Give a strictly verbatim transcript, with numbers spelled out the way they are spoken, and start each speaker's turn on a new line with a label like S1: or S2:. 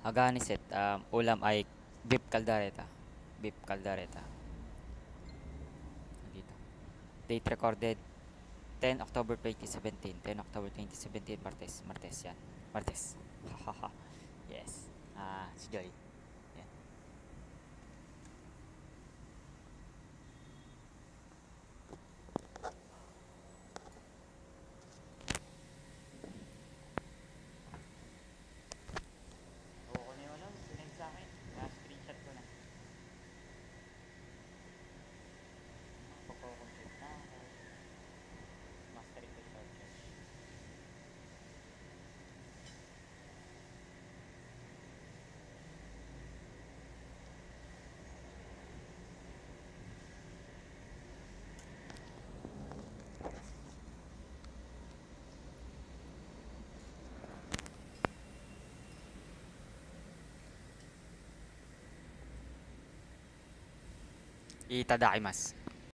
S1: Agahan set, um, ulam ay beef caldareta. Beef caldareta. Dito. Date recorded ten October twenty seventeen. ten October twenty seventeen, Martes. Martes yan. Martes. Hahaha. Yes. Ah, si Joy. Yan. Oo ko na yung ano, sinend sa akin. Na-screenshot ko na. Pagko-complete na ako. Master ito charger. Itadakimasu.